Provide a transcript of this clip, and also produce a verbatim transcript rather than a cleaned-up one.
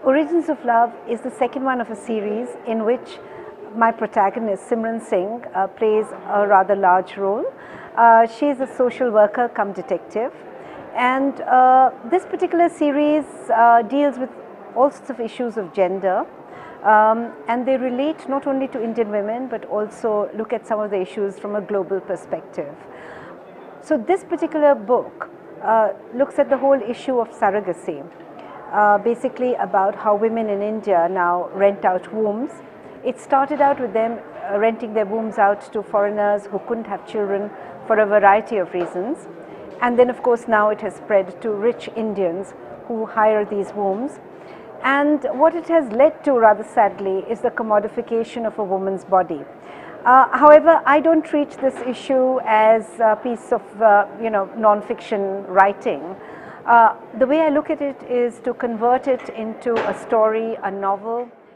Origins of Love is the second one of a series in which my protagonist Simran Singh uh, plays a rather large role. Uh, she is a social worker cum detective, and uh, this particular series uh, deals with all sorts of issues of gender, um, and they relate not only to Indian women but also look at some of the issues from a global perspective. So this particular book uh, looks at the whole issue of surrogacy. Uh, basically about how women in India now rent out wombs. It started out with them uh, renting their wombs out to foreigners who couldn't have children for a variety of reasons. And then of course now it has spread to rich Indians who hire these wombs. And what it has led to, rather sadly, is the commodification of a woman's body. Uh, however, I don't treat this issue as a piece of uh, you know, non-fiction writing. Uh, the way I look at it is to convert it into a story, a novel,